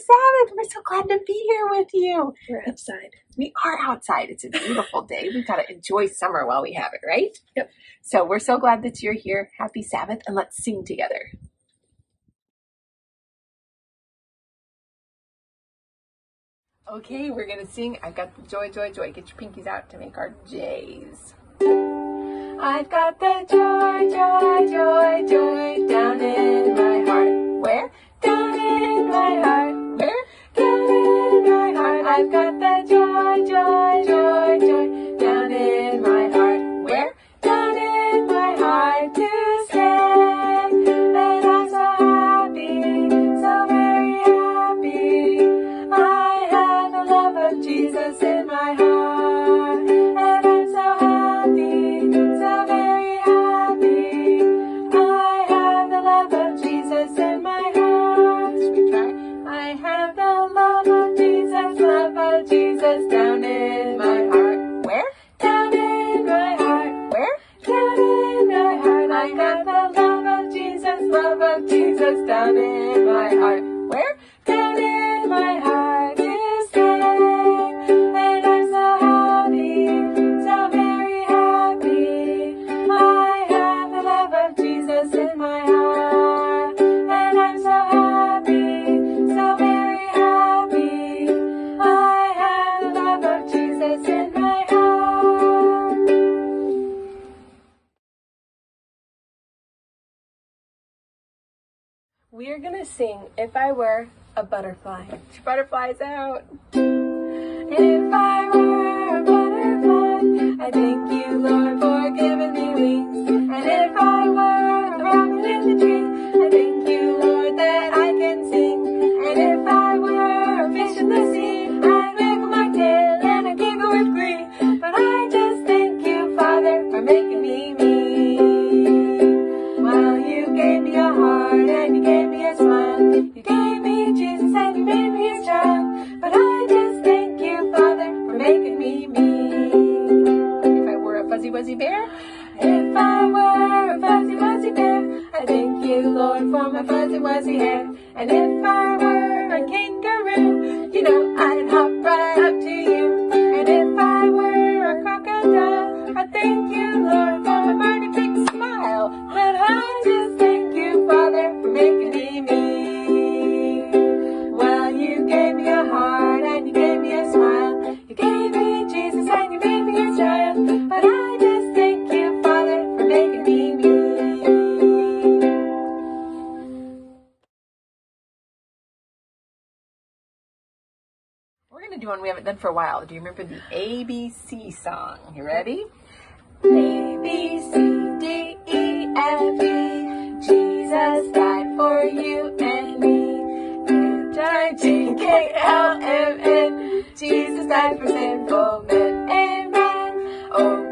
Sabbath. We're so glad to be here with you. We're outside. We are outside. It's a beautiful day. We've got to enjoy summer while we have it, right? Yep. So we're so glad that you're here. Happy Sabbath, and let's sing together. Okay, we're going to sing. I've got the joy, joy, joy. Get your pinkies out to make our J's. I've got the joy, joy, joy, joy down in my heart. Where? Down in my heart. Where? Down in my heart. I've got the joy, joy, joy, joy down in my heart. Where? Down in my heart to stay. And I'm so happy, so very happy. I have the love of Jesus in my heart. And I'm so happy, so very happy. I have the love of Jesus in my heart. Should we try? I have the love of Jesus down in my heart. Where? Down in my heart. Where? Down in my heart. I got the love of Jesus down in my heart. Where? Down in my heart to stay. And I'm so happy, so very happy. I have the love of Jesus in my heart. And I'm so happy, so very happy. I have the love of Jesus in my heart. We're gonna sing If I Were a Butterfly. Get your butterflies out. If I were a butterfly, I thank you, Lord, for giving me wings. And if I were a robin in the tree, I thank you, Lord, that I can sing. And if I were a fish in the sea, I'd wiggle my tail and I'd giggle with glee. But I just thank you, Father, for making me me. Well, you gave me a heart and you gave me a smile. You gave me Jesus and you made me his child. But I just thank you, Father, for making me me. If I were a fuzzy wuzzy bear, If I were a fuzzy wuzzy bear, I thank you, Lord, for my fuzzy wuzzy hair. And if I were a kangaroo, you know I'd hop right up to you. And if I were a crocodile, I thank you, Lord, for my mighty big smile. But I just thank you, Father, for making me me. Well, you gave me a heart and you gave me a smile. You gave me Jesus and you made me your child. But I just thank you, Father, for making me me. we're going to do one we haven't done for a while. Do you remember the ABC song? You ready? A, B, C, D, E, F, E. Jesus died for you and me. H-I-G-K-L-M-N. Jesus died for sinful men. Amen.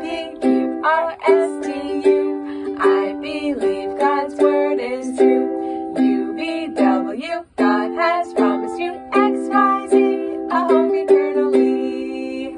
O-P-Q-R-S-T-U. I believe God's word is true. U-V-W. God has promised you X-Y-Z. A home eternally.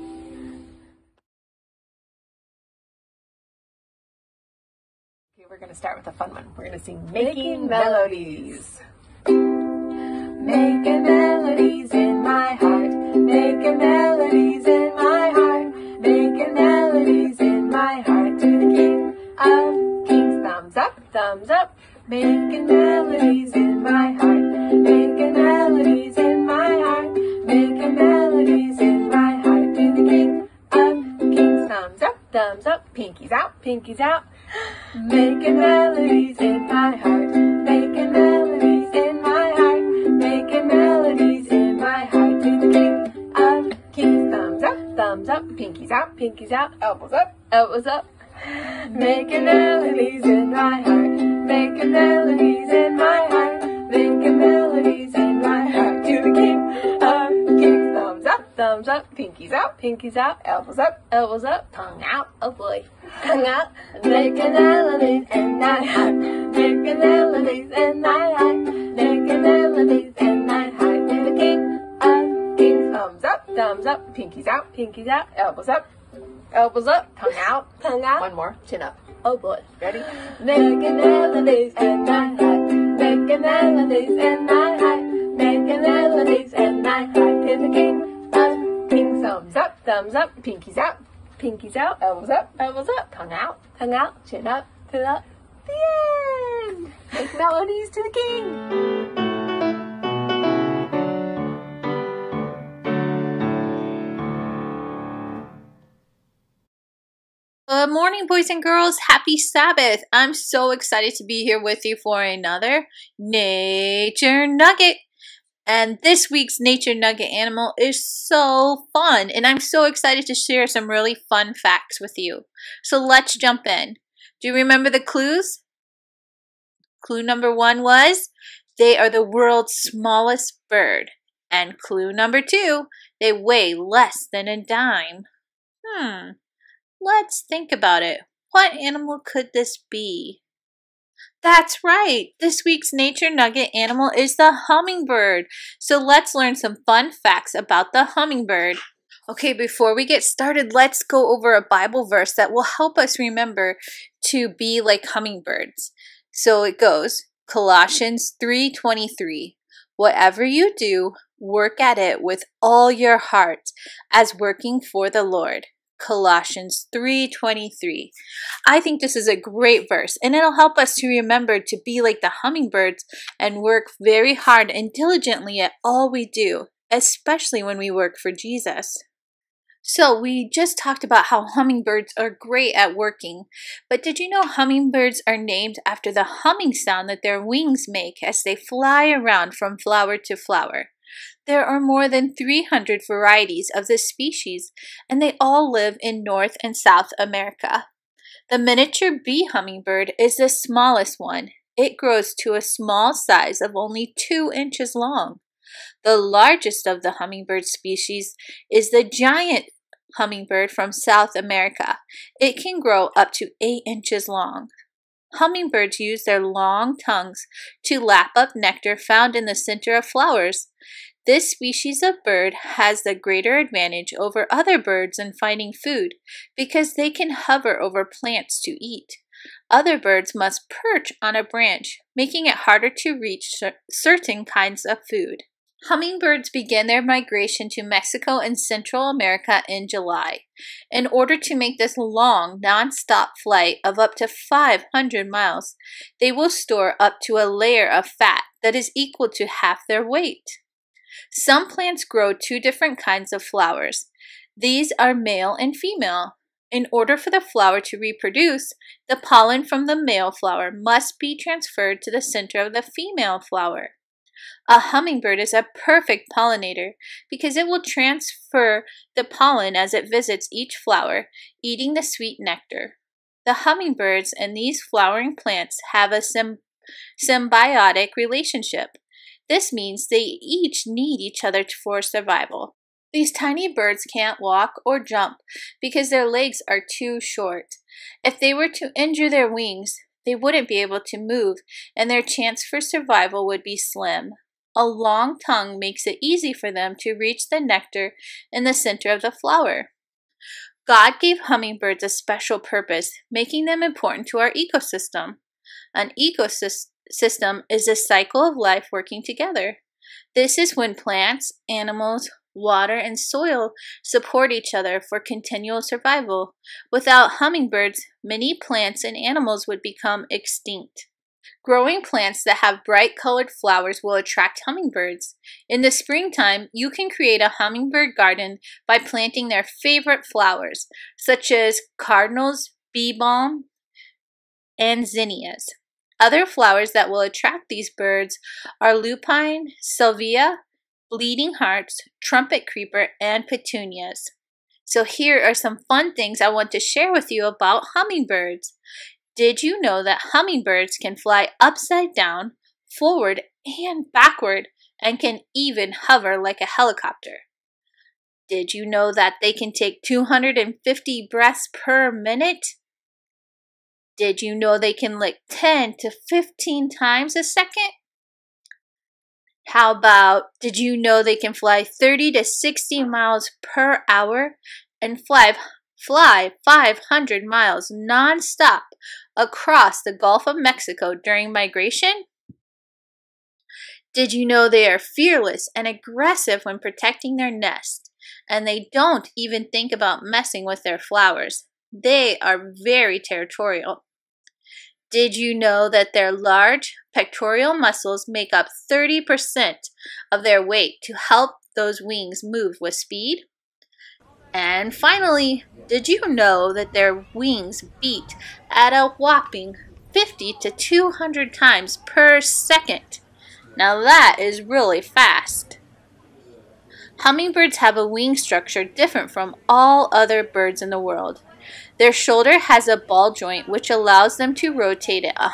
Okay, we're going to start with a fun one. We're going to sing Making Melodies. Making melodies in my heart, making melodies in my heart, making melodies in my heart to the King of Kings. Thumbs up. Thumbs up. Making melodies in my heart, making melodies in my heart, making melodies in my heart to the King of Kings. Thumbs up. Thumbs up. Pinkies out. Pinkies out. Making melodies in my heart, making melodies in my heart, making melodies in my heart to the King of Kings. Thumbs up. Thumbs up. Pinkies out. Pinkies out. Elbows up. Elbows up. Making melodies in my heart, making melodies in my heart, making melodies in my heart to the King of Kings. Thumbs up. Thumbs up. Pinkies out. Pinkies out. Elbows up. Elbows up. Tongue out. Oh boy. Tongue out. Making melodies in my heart, making melodies in my heart, making melodies in my heart to the King of Kings. Thumbs up. Thumbs up. Pinkies out. Pinkies out. Elbows up. Elbows up. Tongue out. Tongue out. One more. Chin up. Oh boy. Ready? Making melodies in my heart, making melodies in my heart, making melodies is the king of kings. Thumbs up, pinkies out, elbows up, tongue out, chin up, the end. Make melodies to the king. Good morning, boys and girls. Happy Sabbath. I'm so excited to be here with you for another Nature Nugget. And this week's Nature Nugget animal is so fun. And I'm so excited to share some really fun facts with you. So let's jump in. Do you remember the clues? Clue number 1 was they are the world's smallest bird. And clue number 2, they weigh less than a dime. Let's think about it. What animal could this be? That's right. This week's Nature Nugget animal is the hummingbird. So let's learn some fun facts about the hummingbird. Okay, before we get started, let's go over a Bible verse that will help us remember to be like hummingbirds. So it goes, Colossians 3:23. Whatever you do, work at it with all your heart, as working for the Lord. Colossians 3:23. I think this is a great verse, and it'll help us to remember to be like the hummingbirds and work very hard and diligently at all we do, especially when we work for Jesus. So we just talked about how hummingbirds are great at working, but did you know hummingbirds are named after the humming sound that their wings make as they fly around from flower to flower? There are more than 300 varieties of this species, and they all live in North and South America. The miniature bee hummingbird is the smallest one. It grows to a small size of only 2 inches long. The largest of the hummingbird species is the giant hummingbird from South America. It can grow up to 8 inches long. Hummingbirds use their long tongues to lap up nectar found in the center of flowers. This species of bird has the greater advantage over other birds in finding food because they can hover over plants to eat. Other birds must perch on a branch, making it harder to reach certain kinds of food. Hummingbirds begin their migration to Mexico and Central America in July. In order to make this long, non-stop flight of up to 500 miles, they will store up to a layer of fat that is equal to half their weight. Some plants grow 2 different kinds of flowers. These are male and female. In order for the flower to reproduce, the pollen from the male flower must be transferred to the center of the female flower. A hummingbird is a perfect pollinator because it will transfer the pollen as it visits each flower, eating the sweet nectar. The hummingbirds and these flowering plants have a symbiotic relationship. This means they each need each other for survival. These tiny birds can't walk or jump because their legs are too short. If they were to injure their wings, they wouldn't be able to move, and their chance for survival would be slim. A long tongue makes it easy for them to reach the nectar in the center of the flower. God gave hummingbirds a special purpose, making them important to our ecosystem. An ecosystem is a cycle of life working together. This is when plants, animals, water, and soil support each other for continual survival. Without hummingbirds, many plants and animals would become extinct. Growing plants that have bright colored flowers will attract hummingbirds. In the springtime, you can create a hummingbird garden by planting their favorite flowers, such as cardinals, bee balm, and zinnias. Other flowers that will attract these birds are lupine, salvia, bleeding hearts, trumpet creeper, and petunias. So here are some fun things I want to share with you about hummingbirds. Did you know that hummingbirds can fly upside down, forward, and backward, and can even hover like a helicopter? Did you know that they can take 250 breaths per minute? Did you know they can lick 10 to 15 times a second? How about, did you know they can fly 30 to 60 miles per hour and fly 500 miles non-stop across the Gulf of Mexico during migration? Did you know they are fearless and aggressive when protecting their nest? And they don't even think about messing with their flowers. They are very territorial. Did you know that their large pectoral muscles make up 30% of their weight to help those wings move with speed? And finally, did you know that their wings beat at a whopping 50 to 200 times per second? Now that is really fast. Hummingbirds have a wing structure different from all other birds in the world. Their shoulder has a ball joint which allows them to rotate at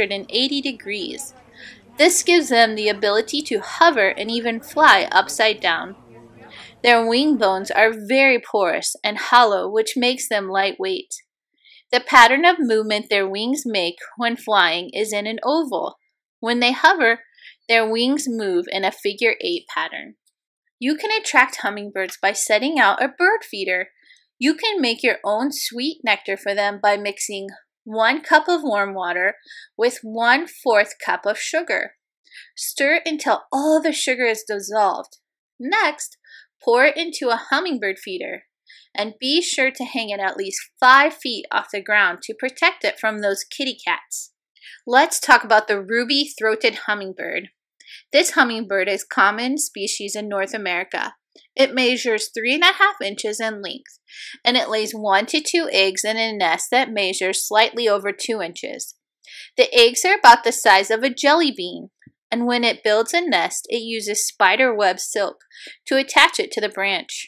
180 degrees. This gives them the ability to hover and even fly upside down. Their wing bones are very porous and hollow, which makes them lightweight. The pattern of movement their wings make when flying is in an oval. When they hover, their wings move in a figure 8 pattern. You can attract hummingbirds by setting out a bird feeder. You can make your own sweet nectar for them by mixing 1 cup of warm water with 1/4 cup of sugar. Stir until all the sugar is dissolved. Next, pour it into a hummingbird feeder, and be sure to hang it at least 5 feet off the ground to protect it from those kitty cats. Let's talk about the ruby-throated hummingbird. This hummingbird is a common species in North America. It measures 3.5 inches in length, and it lays 1 to 2 eggs in a nest that measures slightly over 2 inches. The eggs are about the size of a jelly bean, and when it builds a nest, it uses spider web silk to attach it to the branch.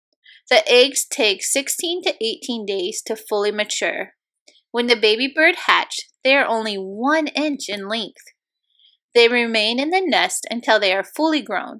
The eggs take 16 to 18 days to fully mature. When the baby bird hatch, they are only 1 inch in length. They remain in the nest until they are fully grown.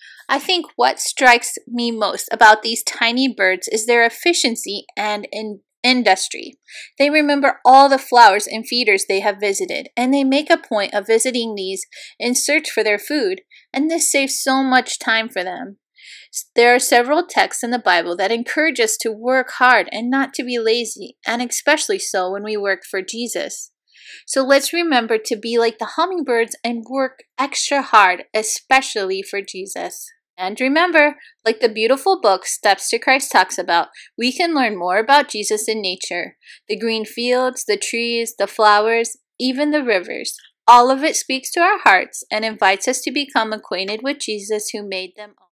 I think what strikes me most about these tiny birds is their efficiency and industry. They remember all the flowers and feeders they have visited, and they make a point of visiting these in search for their food, and this saves so much time for them. There are several texts in the Bible that encourage us to work hard and not to be lazy, and especially so when we work for Jesus. So let's remember to be like the hummingbirds and work extra hard, especially for Jesus. And remember, like the beautiful book Steps to Christ talks about, we can learn more about Jesus in nature. The green fields, the trees, the flowers, even the rivers. All of it speaks to our hearts and invites us to become acquainted with Jesus who made them all.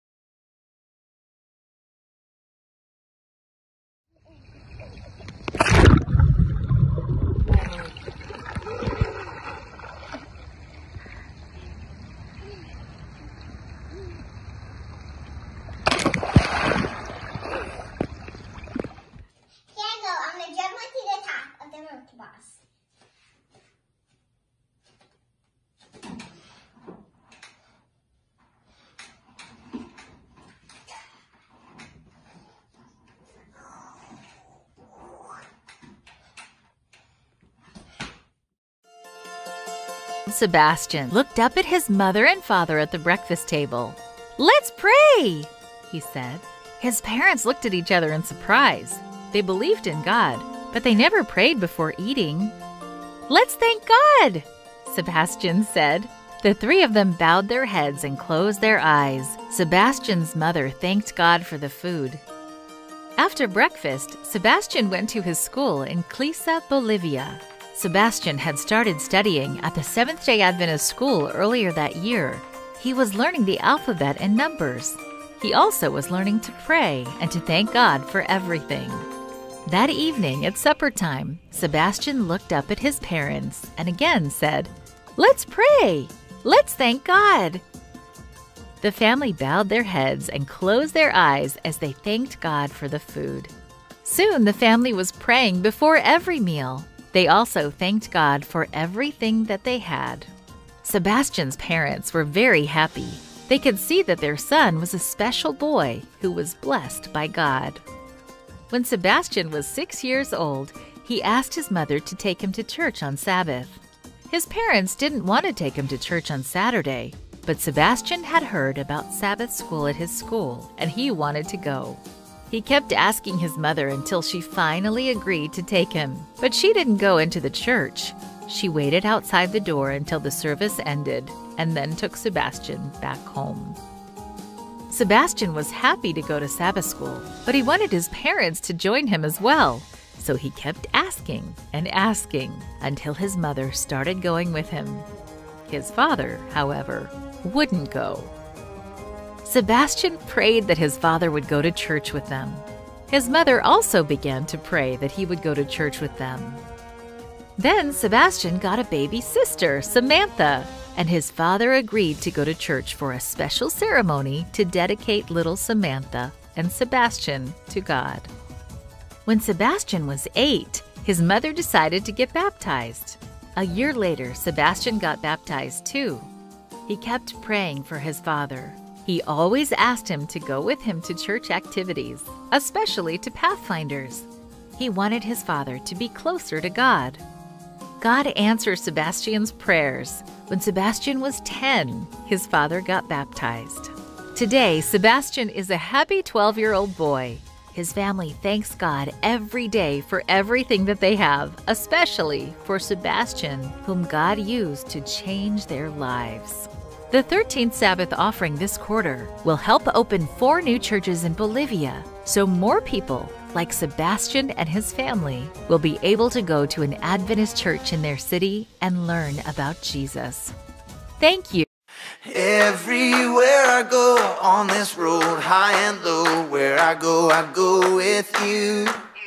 Sebastian looked up at his mother and father at the breakfast table. "Let's pray," he said. His parents looked at each other in surprise. They believed in God, but they never prayed before eating. "Let's thank God," Sebastian said. The 3 of them bowed their heads and closed their eyes. Sebastian's mother thanked God for the food. After breakfast, Sebastian went to his school in Clisa, Bolivia. Sebastian had started studying at the Seventh-day Adventist school earlier that year. He was learning the alphabet and numbers. He also was learning to pray and to thank God for everything. That evening at supper time, Sebastian looked up at his parents and again said, "Let's pray! Let's thank God!" The family bowed their heads and closed their eyes as they thanked God for the food. Soon the family was praying before every meal. They also thanked God for everything that they had. Sebastian's parents were very happy. They could see that their son was a special boy who was blessed by God. When Sebastian was 6 years old, he asked his mother to take him to church on Sabbath. His parents didn't want to take him to church on Saturday, but Sebastian had heard about Sabbath School at his school, and he wanted to go. He kept asking his mother until she finally agreed to take him, but she didn't go into the church. She waited outside the door until the service ended. and then took Sebastian back home. Sebastian was happy to go to Sabbath school, but he wanted his parents to join him as well. So he kept asking and asking until his mother started going with him. His father, however, wouldn't go. Sebastian prayed that his father would go to church with them. His mother also began to pray that he would go to church with them. Then Sebastian got a baby sister, Samantha, and his father agreed to go to church for a special ceremony to dedicate little Samantha and Sebastian to God. When Sebastian was 8, his mother decided to get baptized. A year later, Sebastian got baptized too. He kept praying for his father. He always asked him to go with him to church activities, especially to Pathfinders. He wanted his father to be closer to God. God answered Sebastian's prayers. When Sebastian was 10, his father got baptized. Today, Sebastian is a happy 12-year-old boy. His family thanks God every day for everything that they have, especially for Sebastian, whom God used to change their lives. The 13th Sabbath offering this quarter will help open 4 new churches in Bolivia, so more people, like Sebastian and his family, will be able to go to an Adventist church in their city and learn about Jesus. Thank you. Everywhere I go on this road, high and low, where I go with you.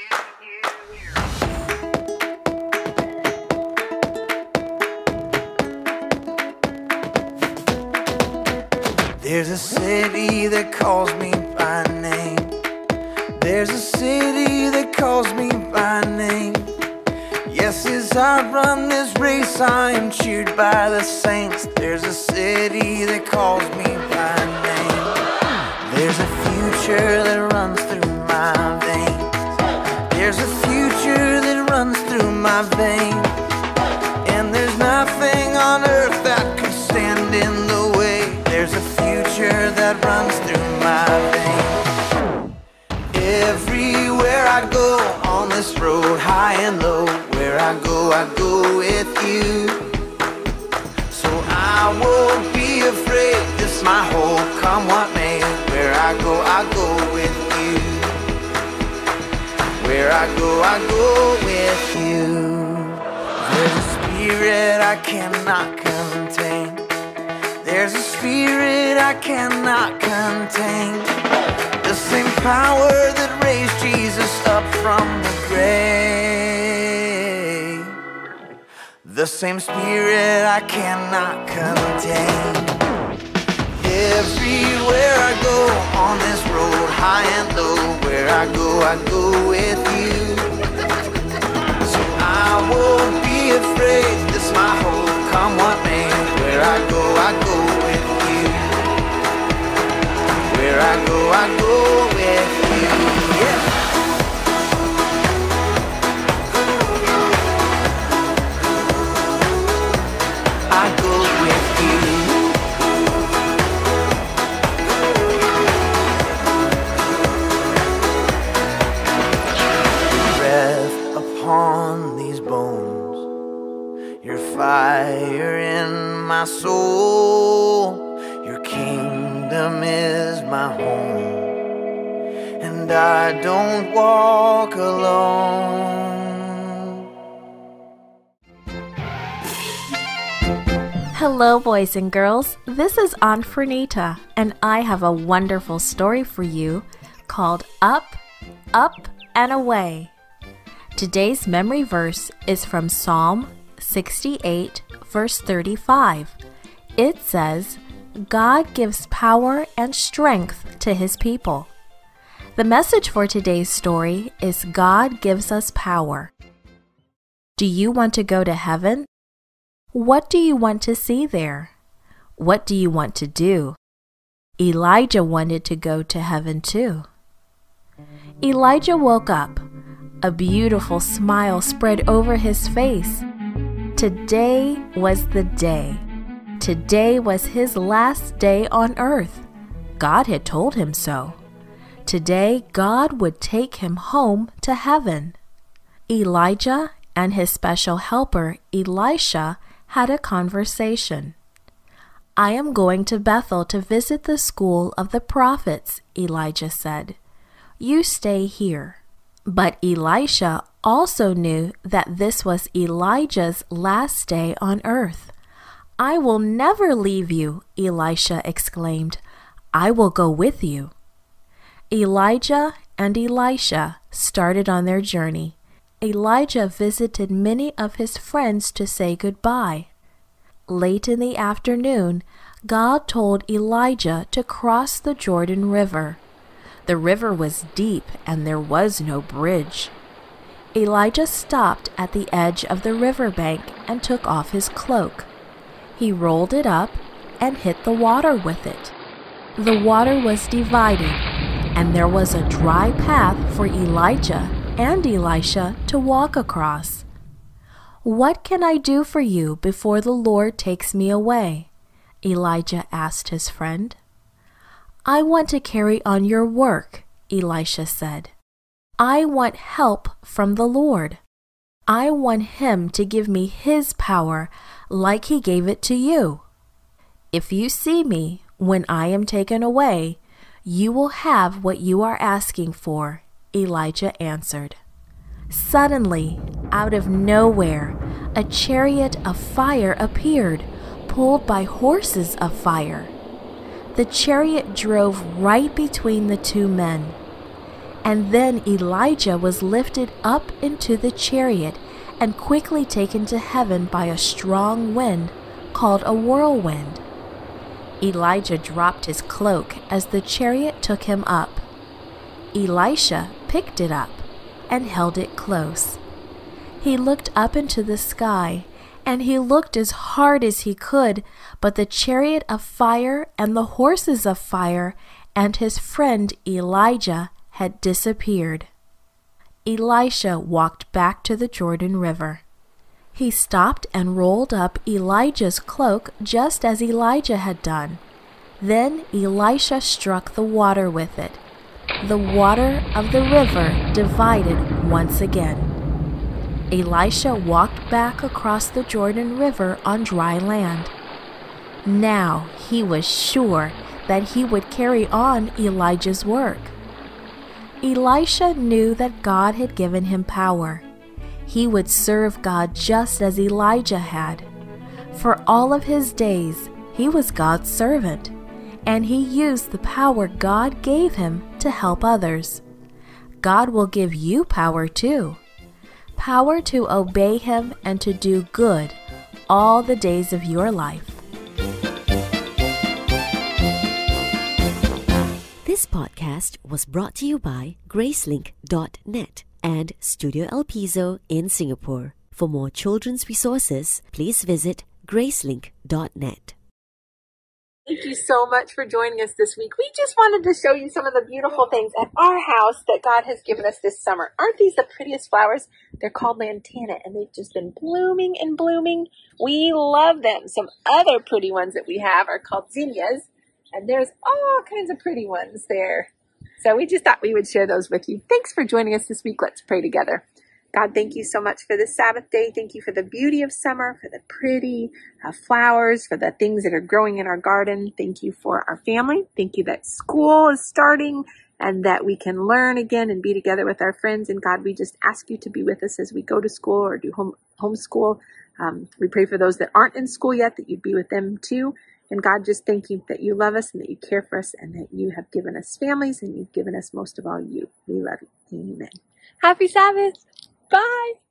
There's a city that calls me by name. There's a city that calls me by name. Yes, as I run this race, I am cheered by the saints. There's a city that calls me by name. There's a future that runs through my veins. There's a future that runs through my veins. And there's nothing on earth that could stand in the way. There's a future that runs through my veins. Everywhere I go on this road, high and low, where I go with you. So I won't be afraid, this my hope, come what may. Where I go with you. Where I go with you. There's a spirit I cannot contain. There's a spirit I cannot contain. The same power that raised Jesus up from the grave. The same spirit I cannot contain. Everywhere I go on this road, high and low, where I go with you. So I won't be afraid, this my hope, come what may. Where I go with you. Where I go with you. Yeah. I go with you. Breath upon these bones, your fire in my soul. Your kingdom is my home, and I don't walk alone. Hello, boys and girls. This is Aunt Fernita, and I have a wonderful story for you called Up, Up, and Away. Today's memory verse is from Psalm 68, verse 35. It says, God gives power and strength to His people. The message for today's story is God gives us power. Do you want to go to heaven? What do you want to see there? What do you want to do? Elijah wanted to go to heaven too. Elijah woke up. A beautiful smile spread over his face. Today was the day. Today was his last day on earth. God had told him so. Today, God would take him home to heaven. Elijah and his special helper, Elisha, had a conversation. I am going to Bethel to visit the school of the prophets, Elijah said. You stay here. But Elisha also knew that this was Elijah's last day on earth. I will never leave you, Elisha exclaimed. I will go with you. Elijah and Elisha started on their journey. Elijah visited many of his friends to say goodbye. Late in the afternoon, God told Elijah to cross the Jordan River. The river was deep and there was no bridge. Elijah stopped at the edge of the riverbank and took off his cloak. He rolled it up and hit the water with it. The water was divided, and there was a dry path for Elijah and Elisha to walk across. What can I do for you before the Lord takes me away? Elijah asked his friend. I want to carry on your work, Elisha said. I want help from the Lord. I want Him to give me His power like He gave it to you. If you see me when I am taken away, you will have what you are asking for, Elijah answered. Suddenly, out of nowhere, a chariot of fire appeared, pulled by horses of fire. The chariot drove right between the two men. And then Elijah was lifted up into the chariot and quickly taken to heaven by a strong wind called a whirlwind. Elijah dropped his cloak as the chariot took him up. Elisha picked it up and held it close. He looked up into the sky, and he looked as hard as he could, but the chariot of fire and the horses of fire and his friend Elijah had disappeared. Elisha walked back to the Jordan River. He stopped and rolled up Elijah's cloak just as Elijah had done. Then Elisha struck the water with it. The water of the river divided once again. Elisha walked back across the Jordan River on dry land. Now he was sure that he would carry on Elijah's work. Elisha knew that God had given him power. He would serve God just as Elijah had. For all of his days, he was God's servant, and he used the power God gave him to help others. God will give you power too. Power to obey Him and to do good all the days of your life. This podcast was brought to you by Gracelink.net and Studio El Piso in Singapore. For more children's resources, please visit Gracelink.net. Thank you so much for joining us this week. We just wanted to show you some of the beautiful things at our house that God has given us this summer. Aren't these the prettiest flowers? They're called lantana, and they've just been blooming and blooming. We love them. Some other pretty ones that we have are called zinnias, and there's all kinds of pretty ones there. So we just thought we would share those with you. Thanks for joining us this week. Let's pray together. God, thank you so much for this Sabbath day. Thank you for the beauty of summer, for the pretty flowers, for the things that are growing in our garden. Thank you for our family. Thank you that school is starting and that we can learn again and be together with our friends. And God, we just ask you to be with us as we go to school or do homeschool. We pray for those that aren't in school yet, that you'd be with them too. And God, just thank you that you love us and that you care for us and that you have given us families and you've given us most of all you. We love you. Amen. Happy Sabbath. Bye.